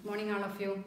Morning all of you.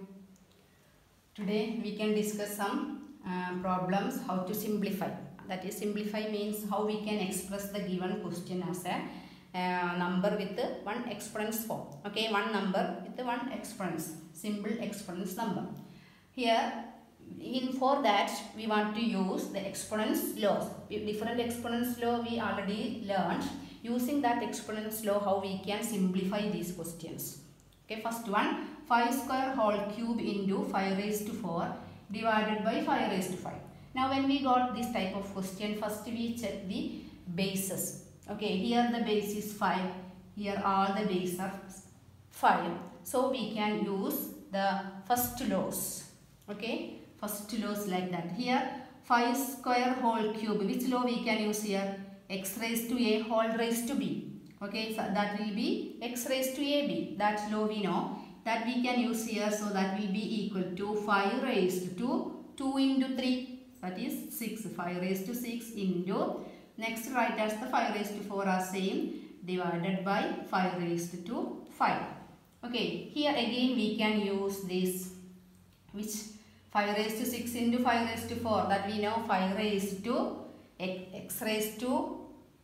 Today we can discuss some problems how to simplify. That is, simplify means how we can express the given question as a number with one exponents form. Okay, one number with one exponents, simple exponents number. Here, for that we want to use the exponents laws. Different exponents law we already learned. Using that exponents law, how we can simplify these questions. Okay, first one, 5 square whole cube into 5 raised to 4 divided by 5 raised to 5. Now when we got this type of question, first we check the bases. Okay, here the base is 5, here all the bases are 5. So we can use the first laws. Okay, first laws like that. Here 5 square whole cube, which law we can use here? X raised to a whole raised to b. Okay, so that will be x raised to ab. That law we know. That we can use here, so that will be equal to 5 raised to 2 into 3. That is 6. 5 raised to 6 into, next write as the 5 raised to 4 are same, divided by 5 raised to 5. Okay, here again we can use this, which 5 raised to 6 into 5 raised to 4. That we know 5 raised to x raised to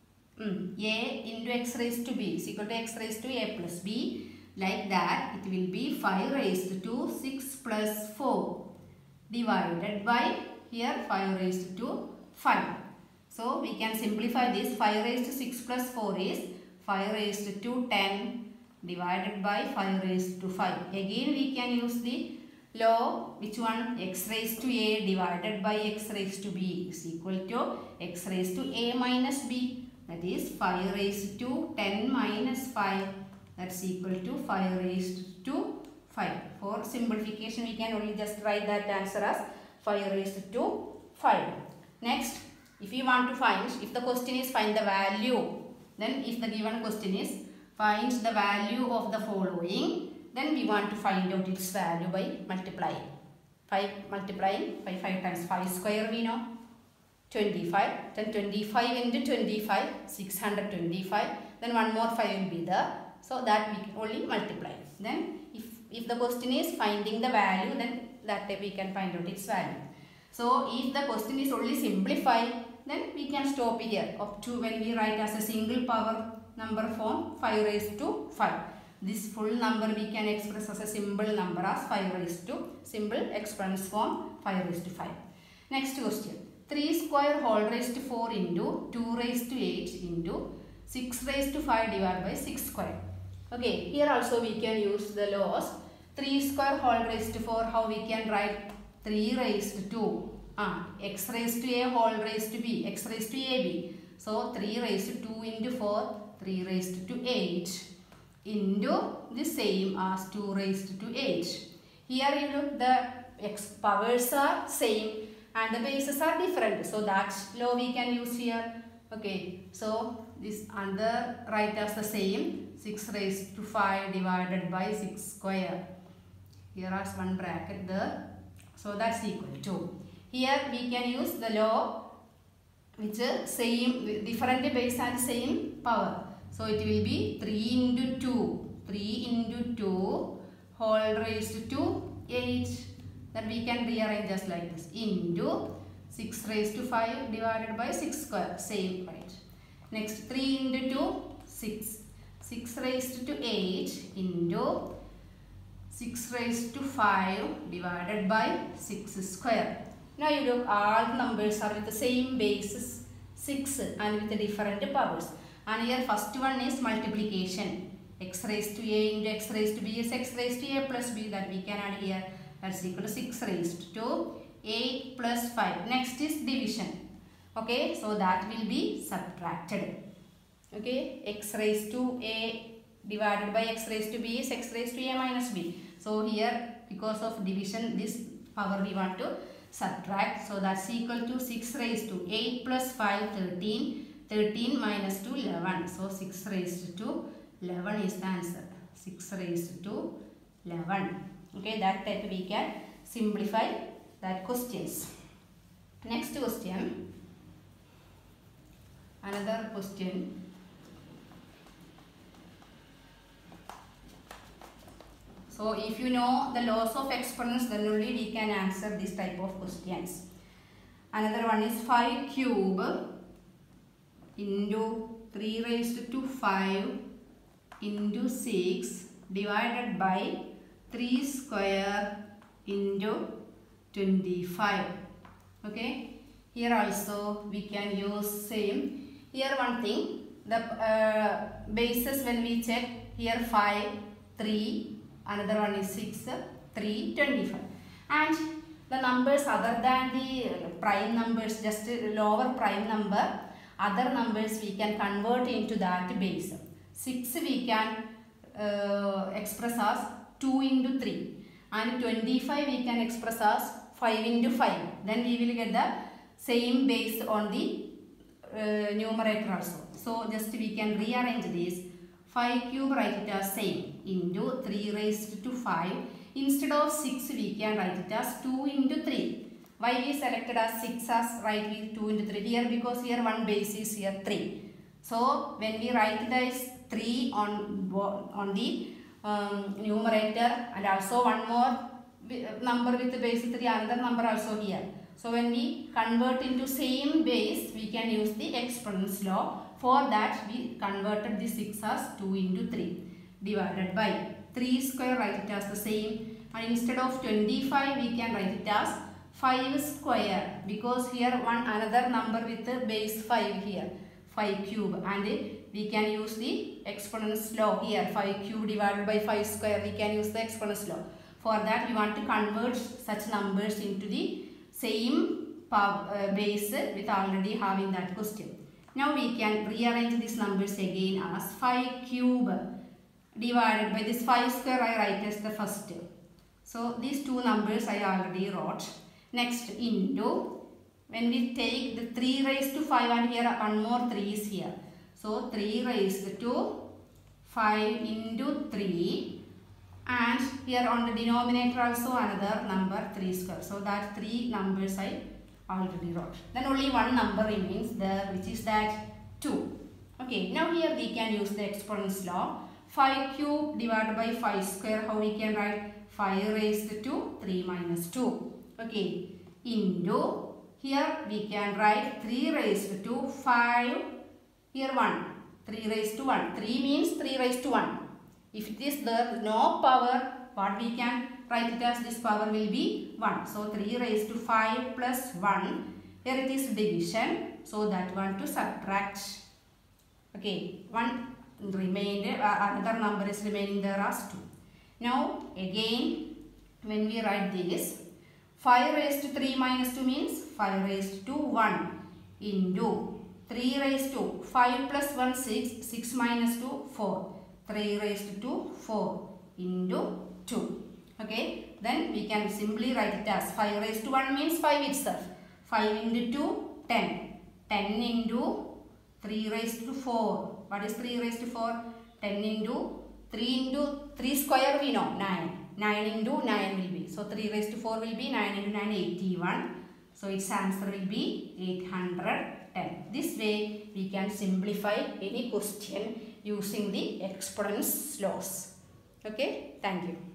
a into x raised to b is equal to x raised to a plus b. Like that, it will be 5 raised to 6 plus 4 divided by here 5 raised to 5. So we can simplify this. 5 raised to 6 plus 4 is 5 raised to 10 divided by 5 raised to 5. Again we can use the law, which one? X raised to a divided by x raised to b is equal to x raised to a minus b. That is 5 raised to 10 minus 5. That's equal to 5 raised to 5. For simplification, we can only just write that answer as 5 raised to 5. Next, if you want to find, if the question is find the value, then if the given question is find the value of the following, then we want to find out its value by multiplying. 5 multiplying by 5 times 5 square we know, 25. Then 25 into 25, 625. Then one more 5 will be there. So that we can only multiply. Then if the question is finding the value, then that we can find out its value. So if the question is only simplify, then we can stop here up to when we write as a single power number form 5 raised to 5. This full number we can express as a simple number as 5 raised to simple exponents form 5 raised to 5. Next question. 3 square whole raised to 4 into 2 raised to 8 into 6 raised to 5 divided by 6 square. Okay, here also we can use the laws. 3 square whole raised to 4, how we can write 3 raised to x raised to a whole raised to b, x raised to ab. So 3 raised to 2 into 4, 3 raised to 8 into the same as 2 raised to 8. Here you look, the x powers are same and the bases are different. So that law we can use here. Okay, so this other write as the same, 6 raised to 5 divided by 6 square. Here is one bracket there. So that's equal to. Here we can use the law which is same, different base and same power. So it will be 3 into 2. 3 into 2 whole raised to 8. That we can rearrange just like this. Into 6 raised to 5 divided by 6 square. Same, right? Next 3 into 2, 6. 6 raised to 8 into 6 raised to 5 divided by 6 square. Now you look, all numbers are with the same basis 6 and with the different powers. And here first one is multiplication. X raised to a into x raised to b is x raised to a plus b, that we can add here. That's equal to 6 raised to 8 plus 5. Next is division. Okay, so that will be subtracted. Okay, x raised to a divided by x raised to b is x raised to a minus b. So here, because of division, this power we want to subtract. So that's equal to 6 raised to 8 plus 5, 13. 13 minus 2, 11. So 6 raised to 11 is the answer. 6 raised to 11. Okay, that type we can simplify that questions. Next question. Another question. So if you know the laws of exponents, then only we can answer this type of questions. Another one is 5 cube into 3 raised to 5 into 6 divided by 3 square into 25. Okay, here also we can use same. Here one thing, the bases when we check, here 5, 3, another one is 6, 3, 25. And the numbers other than the prime numbers, just lower prime number, other numbers we can convert into that base. 6 we can express as 2 into 3, and 25 we can express as 5 into 5. Then we will get the same base on the numerator also. So just we can rearrange this. 5 cube, write it as same, into 3 raised to 5. Instead of 6 we can write it as 2 into 3. Why we selected as 6 as right with 2 into 3 here? Because here one base is here 3. So when we write it as 3 on the numerator, and also one more number with the base 3, another number also here. So when we convert into same base, we can use the exponents law. For that we converted the 6 as 2 into 3 divided by 3 square, write it as the same, and instead of 25 we can write it as 5 square, because here one another number with the base 5 here, 5 cube, and we can use the exponents law here. 5 cube divided by 5 square, we can use the exponents law. For that we want to convert such numbers into the same base with already having that question. Now we can rearrange these numbers again as 5 cube divided by this 5 square I write as the first. So these two numbers I already wrote. Next into, when we take the 3 raised to 5, and here one more 3 is here. So 3 raised to 5 into 3, and here on the denominator also another number 3 square. So that 3 numbers I already wrote. Then only one number remains there, which is that 2. Okay, now here we can use the exponents law. 5 cube divided by 5 square, how we can write? 5 raised to 3 minus 2. Okay, into, here we can write 3 raised to 5, here 1, 3 raised to 1. 3 means 3 raised to 1. If it is there no power, what we can write it as? This power will be 1. So 3 raised to 5 plus 1. Here it is division. So that one to subtract. Okay, 1 remainder, another number is remaining there as 2. Now again, when we write this, 5 raised to 3 minus 2 means 5 raised to 1 into 3 raised to 5 plus 1 6, 6 minus 2 4. 3 raised to 4 into 2. Okay, then we can simply write it as 5 raised to 1 means 5 itself. 5 into 2, 10. 10 into 3 raised to 4. What is 3 raised to 4? 10 into 3 square we know, 9. 9 into 9 will be. So 3 raised to 4 will be 9 into 9, 81. So its answer will be 810. This way we can simplify any question using the exponents laws. Okay, thank you.